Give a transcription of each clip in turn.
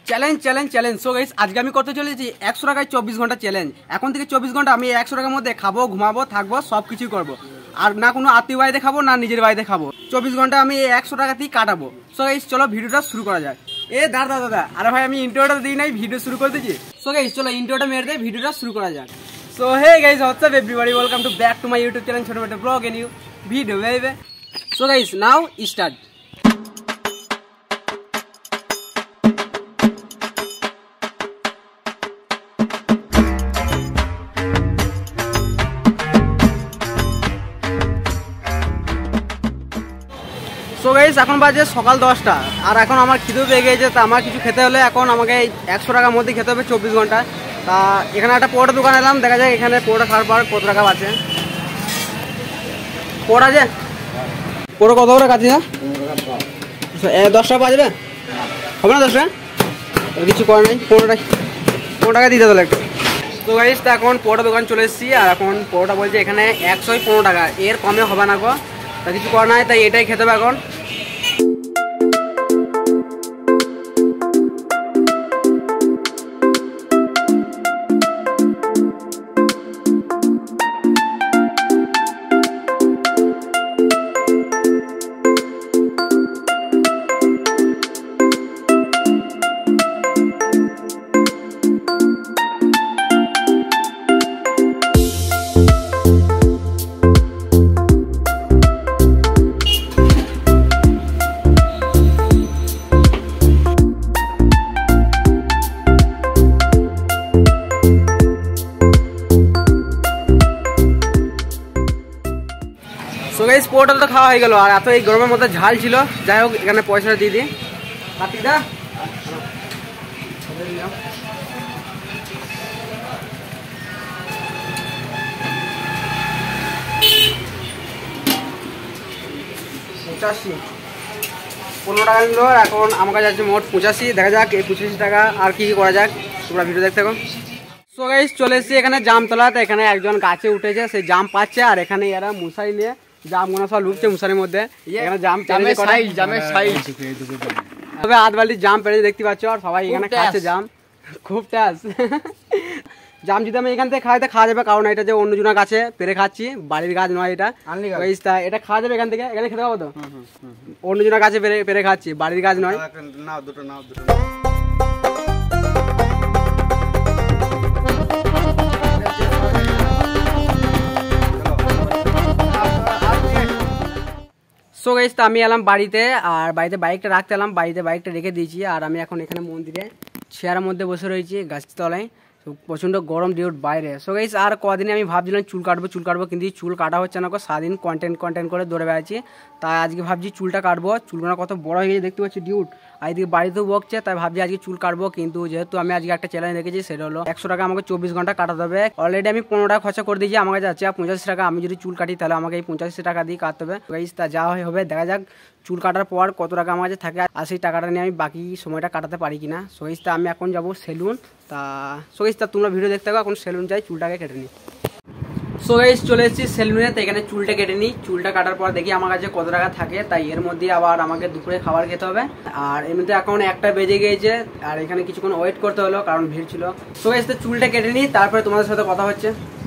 Challenge challenge challenge. So guys আজকে আমি করতে চলেছি 100 টাকায় 24 ঘন্টা চ্যালেঞ্জ। এখন থেকে 24 ঘন্টা আমি 100 টাকার মধ্যে খাবো, ঘুমাবো, থাকবো, সব কিছুই করবো। আর না কোনো আত্মীয় বাড়িতে খাবো, না নিজের বাড়িতে খাবো। 24 ঘন্টা আমি 100 টাকাতেই কাটাবো। সো গাইস চলো ভিডিওটা শুরু করা যাক। দাদা আরে ভাই আমি ইন্ট্রোটা দিই নাই, ভিডিও শুরু করে দিচ্ছি। সো গাইস চলো ইন্ট্রোটা মেরে দিয়ে ভিডিওটা শুরু করা যাক। So hey guys what's up everybody, welcome to back to my YouTube channel ছোট মেটে blog a new video baby. So guys now start. So guys এখন বাজে সকাল 10টা আর এখন আমার খিদেও পেয়ে গেছে। তা আমার কিছু খেতে হলে এখন আমাকে 100 টাকার মধ্যে খেতে হবে 24 ঘন্টা। তা এখানে একটা পোড়া দোকান এলাম, দেখা যায় এখানে পোড়া খাওয়ার পর কত টাকা আছে। পোড়া যে পোড়া কত করে কাটছি না 10 টাকা পাওয়া যাবে, হবে না 10 টাকা? কিছু করার নেই, 15 টাকা দিতে হলে একটু। তো গাইস তা এখন পোড়া দোকান চলে এসেছি আর এখন পোড়াটা বলছে এখানে 115 টাকা, এর কমে হবে না গো। তা কিছু করার নাই, তাই এটাই খেতে হবে এখন। সো গাইস পোর্টাল তো খাওয়া হয়ে গেল আর এত এই গরমের মধ্যে ঝাল ছিল। যাই হোক এখানে পয়সাটা দিয়ে দিই। কার্তিকদা $85 15 টাকা নিল। এখন আমার কাছে আছে মোট 85। দেখা যাক এই 85 টাকা আর কি করা যাক, তোমরা ভিডিও দেখতে থাকো। সো গাইস চলে এসেছি এখানে জামতলা। তো এখানে একজন গাছে উঠেছে, সেই জাম পাচ্ছে আর এখানে এরা মশারি নিয়ে জাম গোনা সব লুকছে মশারির মধ্যে। এখানে জামের সাইজ তবে আধ বালতি জাম পেড়ে দেখতে পাচ্ছ আর সবাই এখানে খাচ্ছে জাম, খুব টেস্ট। জাম যদি আমি এখান থেকে খাওয়াতে খাওয়া যাবে, কারণ এটা যে অন্য জনের গাছে পেরে খাচ্ছি, বাড়ির গাছ নয় এটা। এটা খাওয়া যাবে এখান থেকে, এখানে খেতে পাবো তো? অন্য জনের গাছে পেরে খাচ্ছি, বাড়ির গাছ নয়। সো গাইস আমি এলাম বাড়িতে আর বাড়িতে বাইকটা রাখতে এলাম, বাড়িতে বাইকটা রেখে দিয়েছি আর আমি এখন এখানে মন্দিরে চেয়ারের মধ্যে বসে রয়েছি গাছের তলায়। প্রচণ্ড গরম ডিউট বাইরে। সো গাইস আর কদিনে আমি ভাবছিলাম চুল কাটবো কিন্তু চুল কাটা হচ্ছে না, সারাদিন কন্টেন্ট করে দৌড়ে বেড়াচ্ছি। তাই আজকে ভাবছি চুলটা কাটবো। চুলগুলো কত বড় হয়ে গেছে দেখতে পাচ্ছি ডিউট, আর এদিকে বাড়িতেও বকছে। তাই ভাবছি আজকে চুল কাটবো, কিন্তু যেহেতু আমি আজকে একটা চ্যালেঞ্জ রেখেছি, সেটা হলো 100 টাকা আমাকে 24 ঘন্টা কাটাতে হবে। অলরেডি আমি 15 টাকা খরচা করে দিয়েছি, আমার কাছে আছে 85 টাকা। আমি যদি চুল কাটি তাহলে আমাকে এই 85 টাকা দিয়ে কাটতে হবে। গাইস তা যা হবে দেখা যাক চুল কাটার পর কত টাকা আমার কাছে থাকে আর সেই টাকাটা নিয়ে আমি বাকি সময়টা কাটাতে পারি কিনা। সো গাইস তা আমি এখন যাবো সেলুন। সো গাইস তা তোমরা ভিডিও দেখতে থাকো, এখন সেলুন যাই, চুলটাকে কেটে নিই। সো গাইস চলে এসেছি সেলুনে। তো এখানে চুলটা কেটে নিই, চুলটা কাটার পর দেখি আমার কাছে কত টাকা থাকে। তাই এর মধ্যে আবার আমাকে দুপুরে খাবার খেতে হবে আর এর মধ্যে এখন 1টা বেজে গিয়েছে আর এখানে কিছুক্ষণ ওয়েট করতে হলো কারণ ভিড় ছিল। সো গাইস তো চুলটা কেটে নিই, তারপরে তোমাদের সাথে কথা হচ্ছে।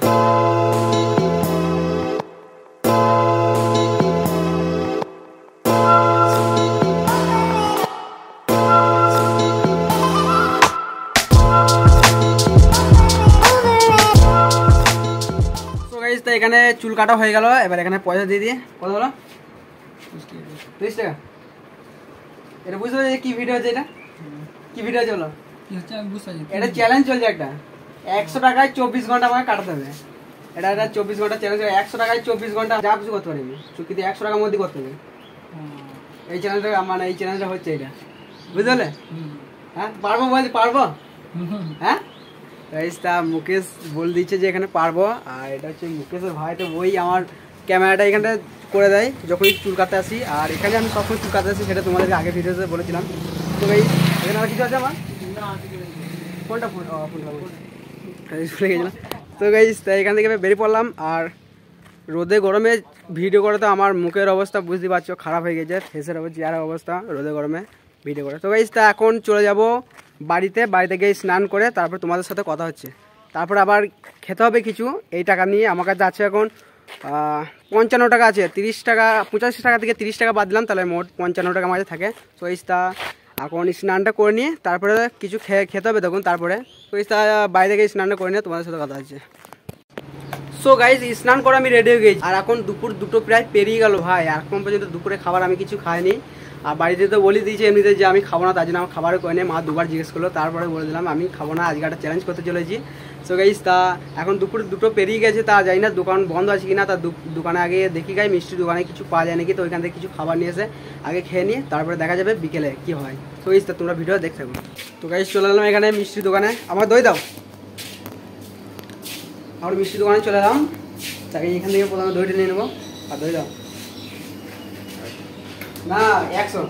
তো এখানে চুল কাটা হয়ে গেল, এবার এখানে পয়সা দিয়ে দিয়ে কত হলো 30 টাকা। এটা বুঝতে পারছি কি ভিডিও হচ্ছে, এটা কি ভিডিও হচ্ছে বলো? এটা চ্যালেঞ্জ চলছে একটা, 100 টাকায় 24 ঘন্টা আমাকে কাটাতে হবে। এটা 24 ঘন্টা চ্যালেঞ্জ, 100 টাকায় 24 ঘন্টা যা কিছু করতে পারি কিন্তু 100 টাকার মধ্যে করতে হবে। এই চ্যালেঞ্জটা মানে এই চ্যালেঞ্জটা হচ্ছে এটা, বুঝলে? হ্যাঁ পারবো, বলছি পারবো। হ্যাঁ তা মুকেশ বলে দিচ্ছে যে এখানে পারবো। আর এটা হচ্ছে মুকেশের ভাই, তো ওই আমার ক্যামেরাটা এখানটা করে দেয় যখনই চুল কাটতে আসি। আর এখানে আমি সবসময় চুল কাটতে আসি, সেটা তোমাদেরকে আগে ভিডিওতে বলেছিলাম। তো ভাই এখানে আর কিছু আছে আমার কোনটা ফোনটা ভুলে গেছিলাম। তো গাইস তাই এখান থেকে বেরিয়ে পড়লাম আর রোদে গরমে ভিডিও করে তো আমার মুখের অবস্থা বুঝতে পারছো খারাপ হয়ে গেছে, ফেসের অবস্থা চেহারার অবস্থা রোদে গরমে ভিডিও করে। তো গাইস তা এখন চলে যাব বাড়িতে গিয়ে স্নান করে তারপর তোমাদের সাথে কথা হচ্ছে। তারপর আবার খেতে হবে কিছু। এই টাকা নিয়ে আমার কাছে আছে এখন 55 টাকা আছে। 30 টাকা 85 টাকা থেকে 30 টাকা বাদ দিলাম, তাহলে মোট 55 টাকা আমার কাছে থাকে। তো এইটা এখন স্নানটা করে নিয়ে তারপরে কিছু খেতে হবে তখন। তারপরে তো এইটা বাইরে গিয়ে স্নানটা করে নিয়ে তোমাদের সাথে কথা হচ্ছে। সো গাইজ স্নান করে আমি রেডি হয়ে গেছি, আর এখন দুপুর 2টো প্রায় পেরিয়ে গেল ভাই। এখন পর্যন্ত দুপুরে খাবার আমি কিছু খাইনি। আর বাড়িতে তো বলে দিয়েছি এমনিতে যে আমি খাবো না, তার জন্য আমার খাবারও করে নেই। মা দুবার জিজ্ঞেস করলো, তারপরে বলে দিলাম আমি খাবো না, আজকে একটা চ্যালেঞ্জ করতে চলেছি। সো গাইজ তা এখন দুপুর 2টো পেরিয়ে গেছে, তা জানি না দোকান বন্ধ আছে কিনা। তার দোকানে আগে দেখি গাই মিষ্টির দোকানে কিছু পাওয়া যায় নাকি, তো ওইখান থেকে কিছু খাবার নিয়ে এসে আগে খেয়ে নিয়ে তারপরে দেখা যাবে বিকেলে কি হয়। সো গাইজ তা তোমরা ভিডিও দেখতে থাকো। তো গাইজ চলে এলাম এখানে মিষ্টির দোকানে। আমার দই দাও। আমার মিষ্টির দোকানে চলে এলাম, তাকে এখান থেকে প্রথমে দইটা নিয়ে নেবো। আর দই দাও না 100।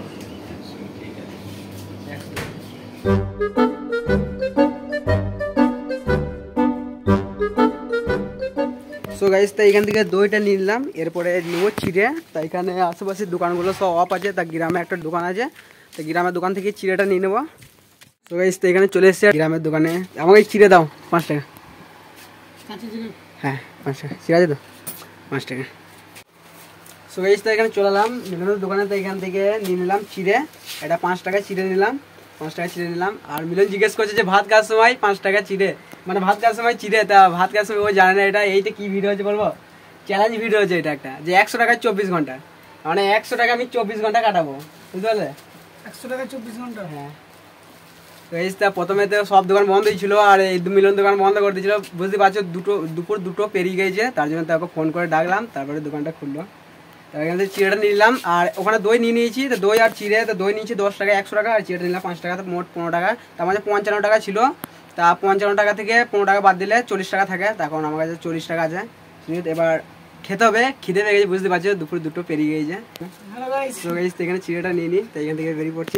সো গাইস তা এখান থেকে দইটা নিয়ে নিলাম, এরপরে নেবো চিড়ে। তা এখানে আশেপাশের দোকানগুলো সব অফ আছে, তা গ্রামে একটা দোকান আছে, তো গ্রামের দোকান থেকে চিড়েটা নিয়ে নেবো। সো গাইস তো এখানে চলে এসেছে গ্রামের দোকানে। আমাকে চিড়ে দাও 5 টাকা। হ্যাঁ 5 টাকা চিড়ে আছে তো 5 টাকা। সো গাইস তো এখানে চলে এলাম মিলনের দোকানে। তো এখান থেকে নিয়ে নিলাম চিড়ে, এটা 5 টাকা চিড়ে নিলাম, 5 টাকা চিড়ে নিলাম। আর মিলন জিজ্ঞেস করছে যে ভাত খাওয়ার সময় 5 টাকা চিড়ে, মানে ভাত খাওয়ার সময় চিড়ে। তা ভাত খাওয়ার সময় ও জানে না এটা। এইটা কি ভিডিও হচ্ছে বলবো, চ্যালেঞ্জ ভিডিও হচ্ছে এটা একটা, যে 100 টাকায় 24 ঘন্টা, মানে 100 টাকা আমি 24 ঘন্টা কাটাবো, বুঝতে পারলে? 100 টাকা 24 ঘন্টা। হ্যাঁ। তো এই প্রথমে তো সব দোকান বন্ধই ছিল, আর এই মিলন দোকান বন্ধ করে দিয়েছিল। বুঝতে পারছো দুপুর 2টো পেরিয়ে গেছে, তার জন্য তাকে ফোন করে ডাকলাম, তারপরে দোকানটা খুললো। এখান থেকে চিড়েটা নিলাম, আর ওখানে দই নিয়ে নিয়েছি। তো দই আর চিড়ে, তো দই নিয়েছি 10 টাকা 100 টাকা, আর চিড়েটা নিলাম 5 টাকা, তো মোট 15 টাকা। তার মানে 55 টাকা ছিল। তা 55 টাকা থেকে 15 টাকা বাদ দিলে 40 টাকা থাকে। তখন আমার কাছে 40 টাকা আছে। এবার খেতে হবে, খিদে পেয়ে গেছে, বুঝতে পারছো দুপুর 2টো পেরিয়ে গেছে। তো গাইস এখানে চিড়েটা নিয়ে নিই, তো এখান থেকে বেরিয়ে পড়ছি।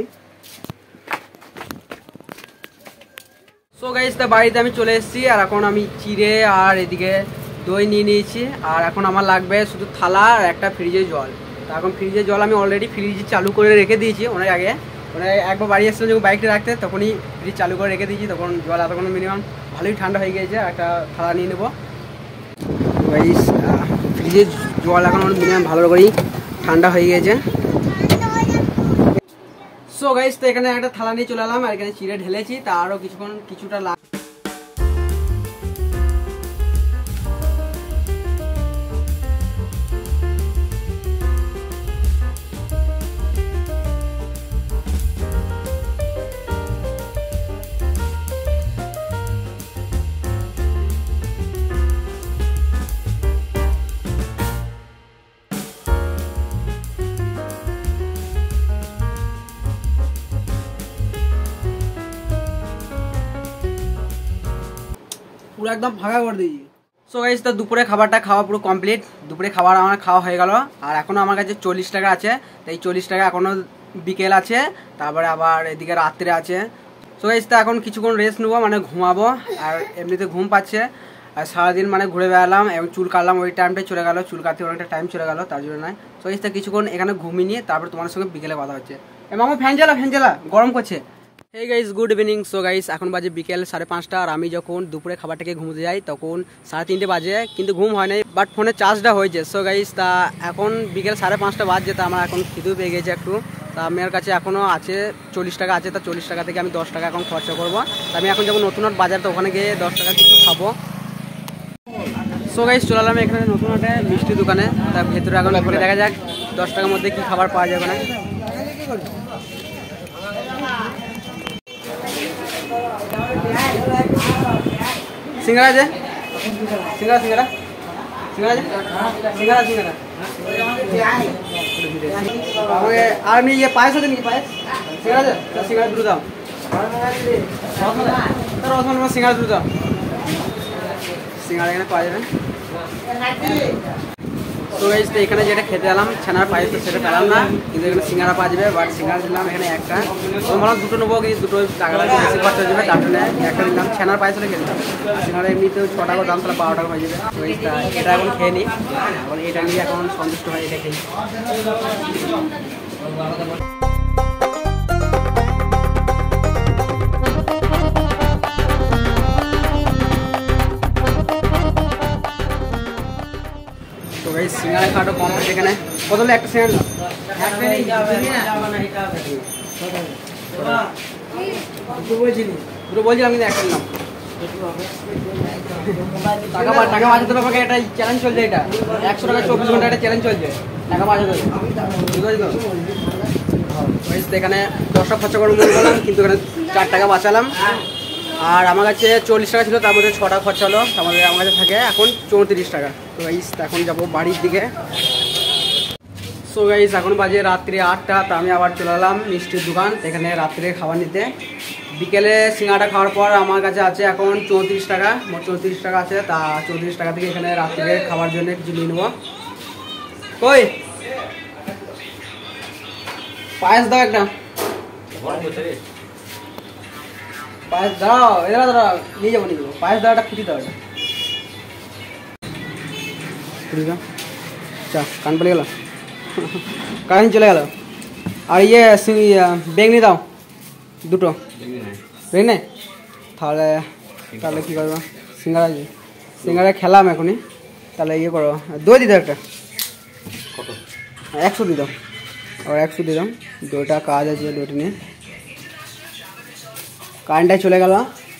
সো গাইস তা বাড়িতে আমি চলে এসেছি, আর এখন আমি চিড়ে আর এদিকে দই নিয়ে নিয়েছি। আর এখন আমার লাগবে শুধু থালা আর একটা ফ্রিজের জল। তা এখন ফ্রিজের জল আমি অলরেডি ফ্রিজ চালু করে রেখে দিয়েছি অনেক আগে। মানে একবার বাড়ি এসেছিলাম যখন বাইকটা রাখতে, তখনই ফ্রিজ চালু করে রেখে দিয়েছি। তখন জল এতক্ষণ মিনিমাম ভালোই ঠান্ডা হয়ে গিয়েছে। একটা থালা নিয়ে নেবো। গাইস ফ্রিজের জল এখন মিনিমাম ভালো করেই ঠান্ডা হয়ে গিয়েছে। সো গাইস তো এখানে একটা থালা নিয়ে চলে এলাম, আর এখানে চিড়ে ঢেলেছি। তা আরও কিছুটা পুরো একদম ফাঁকা করে দিয়েছি। সো গাইস তো দুপুরে খাবারটা খাওয়া পুরো কমপ্লিট। দুপুরে খাবার আমার খাওয়া হয়ে গেল, আর এখনও আমার কাছে 40 টাকা আছে। তো এই 40 টাকা এখনও বিকেল আছে, তারপরে আবার এদিকে রাত্রে আছে। সো গাইস তো এখন কিছুক্ষণ রেস্ট নেবো, মানে ঘুমাবো। আর এমনিতে ঘুম পাচ্ছে, আর সারাদিন মানে ঘুরে বেড়ালাম এবং চুল কাটলাম, ওই টাইমটাই চলে গেল, চুল কাটতে অনেকটা টাইম চলে গেল, তার জন্য নয়। সো গাইস তো কিছুক্ষণ এখানে ঘুমিয়ে নিয়ে তারপর তোমার সঙ্গে বিকেলে কথা হচ্ছে। মামু ফ্যান চালা গরম করছে। Hey guys good evening. So guys এখন বাজে বিকেল 5:30, আর আমি যখন দুপুরে খাবারটাকে ঘুমোতে যাই তখন 3:30 বাজে, কিন্তু ঘুম হয় নাই, বাট ফোনে চার্জটা হয়েছে। সো গাইস তা এখন বিকেল 5:30 বাজছে, তা আমার এখন খিদেও পেয়ে গেছে একটু। তা আমার কাছে এখনও আছে 40 টাকা আছে। তা 40 টাকা থেকে আমি 10 টাকা এখন খরচা করবো। তা আমি এখন যখন নতুন বাজার, তো ওখানে গিয়ে 10 টাকা কিছু খাবো। সো গাইস চলে এলাম এখানে নতুন একটা মিষ্টি দোকানে। তার ভেতরে এখন ঘুরে দেখা যাক 10 টাকার মধ্যে কি খাবার পাওয়া যাবে না। সিঙ্গারা আছে, সিঙ্গারা আমাকে। আর আমি ইয়ে পায়েস আছে নাকি? পায়েস সিঙ্গারা আছে, সিঙ্গারা দুটো দাম। রসমালাই সিঙ্গারা দুটো দাম। সিঙ্গারা এখানে পাওয়া যাবে। তো গাইস তো এখানে যেটা খেতে এলাম ছানার পায়েস, তো সেটা পেলাম না, কিন্তু এখানে সিঙ্গারা পাওয়া যাবে। বাট সিঙ্গারা দিলাম এখানে একটা, তো মানে দুটো নেবো, কিন্তু দুটো টাকাটা বেশি খরচা হয়ে যাবে, তার জন্য একটা নিলাম। ছানার পায়েস হলে খেতে সিঙ্গারা এমনিতেও 6 টাকা দাম, তাহলে 12 টাকা হয়ে যাবে। তো এটা এখন খেয়ে নিই, এখন এটা নিয়ে এখন সন্তুষ্ট হয়, এটা খেয়ে। সিঙ্গারা খাওয়াটা কম হচ্ছে এখানে। কত হলো একটা সিঙ্গারা? দুটো বলছিলাম কিন্তু একটা নিলাম। টাকা বাঁচাতে হবে, একটা চ্যালেঞ্জ চলছে, এটা 100 টাকা 24 ঘন্টা একটা চ্যালেঞ্জ চলছে, টাকা বাঁচাতে হবে, বুঝতে পারছি তো। এখানে 10 টাকা খরচা করে মনে করলাম, কিন্তু এখানে 4 টাকা বাঁচালাম। আর আমার কাছে 40 টাকা ছিল, তার মধ্যে 6 টাকা খরচা হলো, তার মধ্যে আমার কাছে থাকে এখন 34 টাকা। তো গাইস এখন যাবো বাড়ির দিকে। সো গাইস এখন বাজে রাত্রি 8টা, তা আমি আবার চলে এলাম মিষ্টির দোকান, এখানে রাত্রে খাবার নিতে। বিকেলে সিঙ্গাড়া খাওয়ার পর আমার কাছে আছে এখন 34 টাকা, মোট 34 টাকা আছে। তা 34 টাকা থেকে এখানে রাত্রে খাবার জন্য কিছু নিয়ে নেবো। কই পায়েস দাও একটা, পায়েস দাও, এরা দাঁড়াও, নিয়ে যাবো নিয়ে যাবো। পায়েস দাও একটা, ফুটি দাও এটা, ফুটি দাও। আচ্ছা কান পড়ে গেল, কারেন্ট চলে গেল। আর বেগনি দাও দুটো, বেগনি নেই তাহলে, তাহলে কী করবো? সিঙ্গারা খেলাম এখনই, তাহলে ইয়ে করো, দই দিতে একটা 100 দিয়ে দাও, আর 100 দিয়ে দাও। দইটা কাজ আছে, দইটা নিয়ে। কারেন্টটা চলে গেল,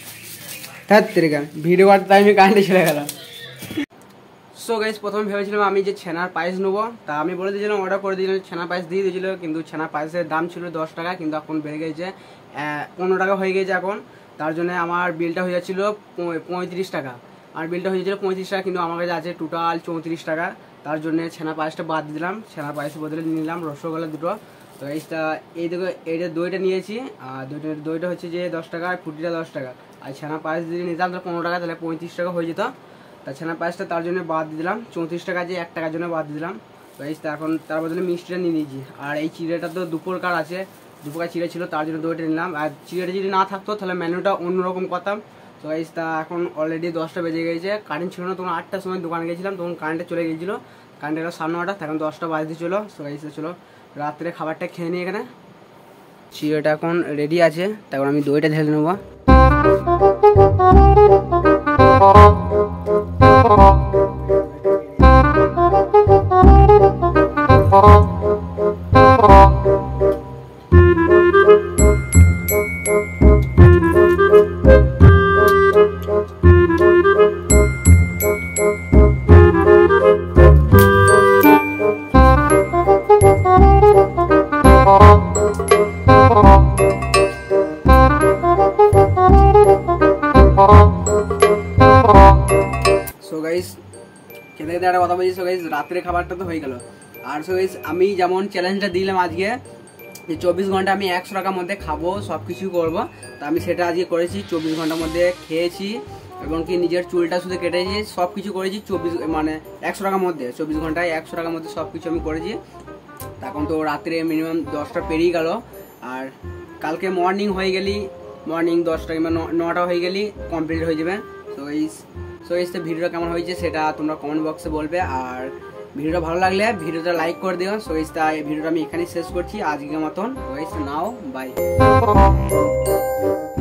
ভিডিও করার টাইমে কারেন্টে চলে গেল। সো গাইস প্রথমে ভেবেছিলাম আমি যে ছানার পায়েস নেবো, তা আমি বলে দিয়েছিলাম, অর্ডার করে দিয়েছিলাম, ছানার পায়েস দিয়ে দিয়েছিল, কিন্তু ছানার পায়েসের দাম ছিল 10 টাকা, কিন্তু এখন বেড়ে গেছে 15 টাকা হয়ে গেছে এখন। তার জন্য আমার বিলটা হয়ে যাচ্ছিলো 35 টাকা, আর বিলটা হয়ে যাচ্ছিলো 35 টাকা, কিন্তু আমার কাছে আছে টোটাল 34 টাকা। তার জন্য ছানা পায়েসটা বাদ দিলাম, ছানা পায়েসের বদলে নিলাম রসগোল্লা দুটো। তো এইটা এইটা দইটা নিয়েছি, আর দইটা হচ্ছে যে 10 টাকা, আর ফুটিটা 10 টাকা, আর ছানা পায়েস যদি নিতাম তাহলে 15 টাকা, তাহলে 35 টাকা হয়ে যেত। তা ছানা পায়েসটা তার জন্য বাদ দিয়ে দিলাম, 34 টাকা যে 1 টাকার জন্য বাদ দিয়ে দিলাম। তো এখন তার বদলে মিষ্টিটা নিয়ে নিয়েছি। আর এই চিড়েটা তো 2 প্রকার আছে, 2 প্রকার চিড়ে ছিল, তার জন্য দইটা নিলাম। আর চিড়েটা যদি না থাকতো তাহলে মেনুটা অন্যরকম করতাম। তো তা এখন অলরেডি 10টা বেজে গেছে, কারেন্ট ছিল না, তখন 8টার সময় দোকানে গেছিলাম, তখন কারেন্টে চলে গিয়েছিলো, কারেন্টের 9:30, এখন 10টা বাজতে চলো। সো চলো রাত্রে খাবারটা খেয়ে নিই। এখানে চিড়েটা এখন রেডি আছে, তখন আমি দইটা ঢেলে নেবো। সো গাইস খেতে খেতে একটা কথা বলছি। সো গাইস রাত্রে খাবারটা তো হয়ে গেল। আর সো গাইস আমি যেমন চ্যালেঞ্জটা দিলাম আজকে, যে 24 ঘন্টা আমি 100 টাকার মধ্যে খাবো, সব কিছু করবো, তা আমি সেটা আজকে করেছি। 24 ঘন্টার মধ্যে খেয়েছি, এবং কি নিজের চুলটা শুধু কেটেছি, সব কিছু করেছি 100 টাকার মধ্যে, 24 ঘন্টায় 100 টাকার মধ্যে সব কিছু আমি করেছি। এখন তো রাত্রে মিনিমাম 10টা পেরিয়ে গেল, আর কালকে মর্নিং হয়ে গেলি, মর্নিং 10টা কিংবা 9টা হয়ে গেলি কমপ্লিট হয়ে যাবে। সো এই ভিডিওটা কেমন হয়েছে সেটা তোমরা কমেন্ট বক্সে বলবে, আর ভিডিওটা ভালো লাগলে ভিডিওটা লাইক করে দিও। সো এই ভিডিওটা আমি এখানেই শেষ করছি আজকের মতন। Now by.